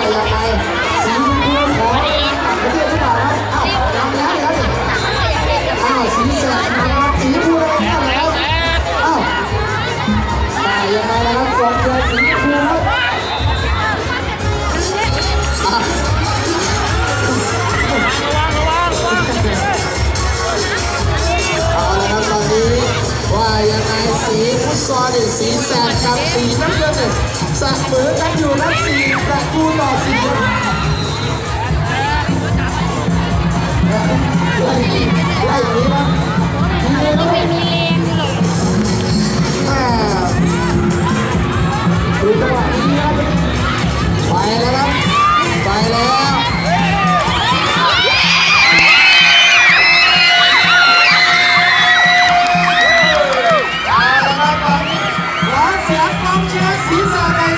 ยังไงสีชมพูของประเทศที่ไหนครับอ้าวทำแล้วครับอ้าวสีแสดนะครับสีชมพูแล้วอ้าวได้ยังไงนะครับกองเชียร์สีชมพูครับเอาละครับตอนนี้ว่ายังไงสีฟุตซอลเนี่ยสีแสดกับสีน้ำเงินเนี่ยเสมอกันอยู่นะ4 ประตูต่อ 4ไล่นี้นะทีเลยนะดูจังหวะนี้ครับไปแล้วครับไปแล้วเสียงกองเชียร์สีแสด